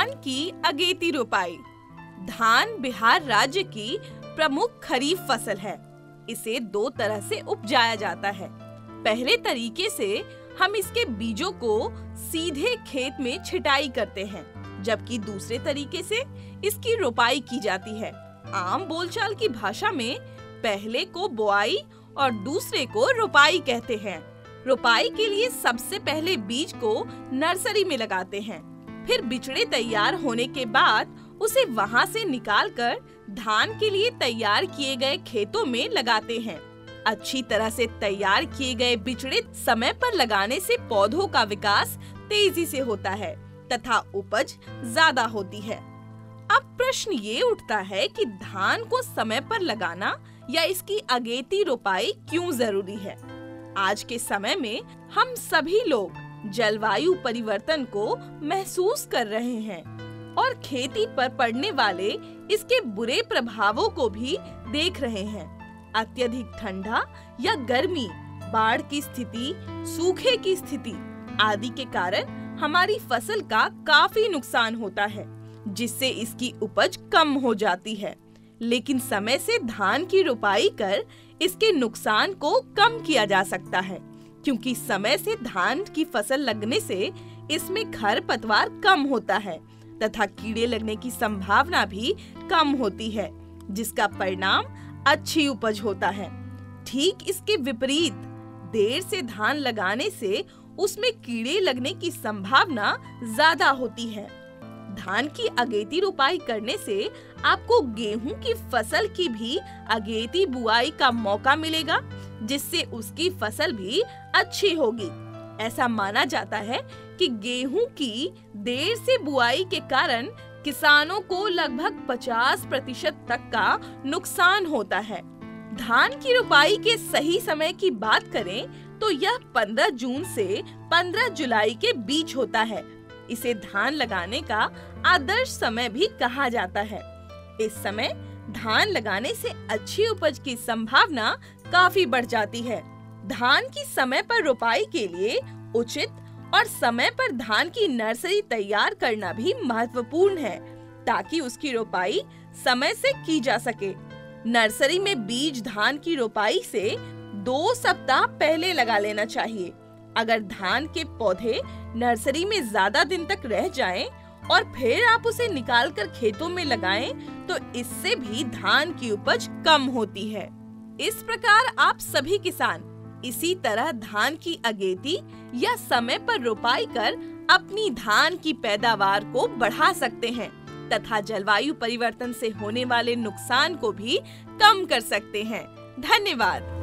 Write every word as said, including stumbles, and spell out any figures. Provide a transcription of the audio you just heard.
धान की अगेती रोपाई। धान बिहार राज्य की प्रमुख खरीफ फसल है। इसे दो तरह से उपजाया जाता है। पहले तरीके से हम इसके बीजों को सीधे खेत में छिटाई करते हैं, जबकि दूसरे तरीके से इसकी रोपाई की जाती है। आम बोलचाल की भाषा में पहले को बुआई और दूसरे को रोपाई कहते हैं। रोपाई के लिए सबसे पहले बीज को नर्सरी में लगाते हैं, फिर बिचड़े तैयार होने के बाद उसे वहां से निकालकर धान के लिए तैयार किए गए खेतों में लगाते हैं। अच्छी तरह से तैयार किए गए बिचड़े समय पर लगाने से पौधों का विकास तेजी से होता है तथा उपज ज्यादा होती है। अब प्रश्न ये उठता है कि धान को समय पर लगाना या इसकी अगेती रोपाई क्यों जरूरी है। आज के समय में हम सभी लोग जलवायु परिवर्तन को महसूस कर रहे हैं और खेती पर पड़ने वाले इसके बुरे प्रभावों को भी देख रहे हैं। अत्यधिक ठंडा या गर्मी, बाढ़ की स्थिति, सूखे की स्थिति आदि के कारण हमारी फसल का काफी नुकसान होता है, जिससे इसकी उपज कम हो जाती है। लेकिन समय से धान की रोपाई कर इसके नुकसान को कम किया जा सकता है, क्योंकि समय से धान की फसल लगने से इसमें खरपतवार कम होता है तथा कीड़े लगने की संभावना भी कम होती है, जिसका परिणाम अच्छी उपज होता है। ठीक इसके विपरीत देर से धान लगाने से उसमें कीड़े लगने की संभावना ज्यादा होती है। धान की अगेती रोपाई करने से आपको गेहूं की फसल की भी अगेती बुआई का मौका मिलेगा, जिससे उसकी फसल भी अच्छी होगी। ऐसा माना जाता है कि गेहूं की देर से बुआई के कारण किसानों को लगभग पचास प्रतिशत तक का नुकसान होता है। धान की रोपाई के सही समय की बात करें तो यह पंद्रह जून से पंद्रह जुलाई के बीच होता है। इसे धान लगाने का आदर्श समय भी कहा जाता है। इस समय धान लगाने से अच्छी उपज की संभावना काफी बढ़ जाती है। धान की समय पर रोपाई के लिए उचित और समय पर धान की नर्सरी तैयार करना भी महत्वपूर्ण है, ताकि उसकी रोपाई समय से की जा सके। नर्सरी में बीज धान की रोपाई से दो सप्ताह पहले लगा लेना चाहिए। अगर धान के पौधे नर्सरी में ज्यादा दिन तक रह जाएं और फिर आप उसे निकालकर खेतों में लगाएं, तो इससे भी धान की उपज कम होती है। इस प्रकार आप सभी किसान इसी तरह धान की अगेती या समय पर रोपाई कर अपनी धान की पैदावार को बढ़ा सकते हैं तथा जलवायु परिवर्तन से होने वाले नुकसान को भी कम कर सकते हैं। धन्यवाद।